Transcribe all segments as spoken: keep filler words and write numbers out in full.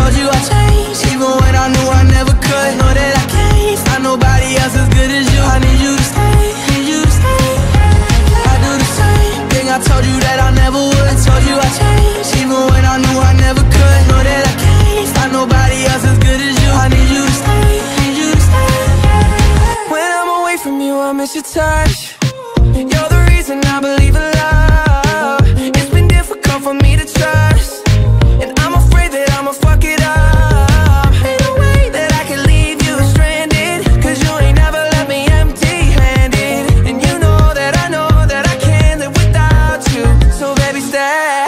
told you I changed, even when I knew I never could. Know that I can't find nobody else as good as you. I need you to stay, need you to stay. I do the same thing I told you that I never would. I told you I changed, even when I knew I never could. Know that I can't find nobody else as good as you. I need you to stay, need you to stay. When I'm away from you, I miss your touch. You're the reason I believe in love. It's been difficult for me to trust, and I'm afraid that I'ma fuck it up. Ain't no way that I can leave you stranded, cause you ain't never left me empty-handed. And you know that I know that I can't live without you. So baby, stay.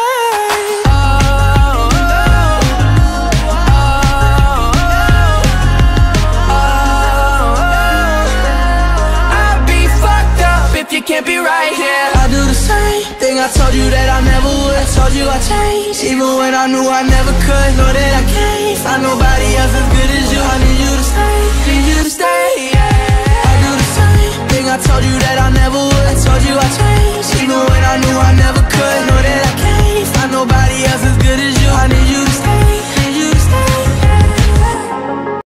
Can't be right here. I do the same thing I told you that I never would. I told you I changed, even when I knew I never could. Know that I can't find nobody else as good as you. I need you to stay, need you to stay, yeah. I do the same thing I told you that I never would. I told you I changed, even when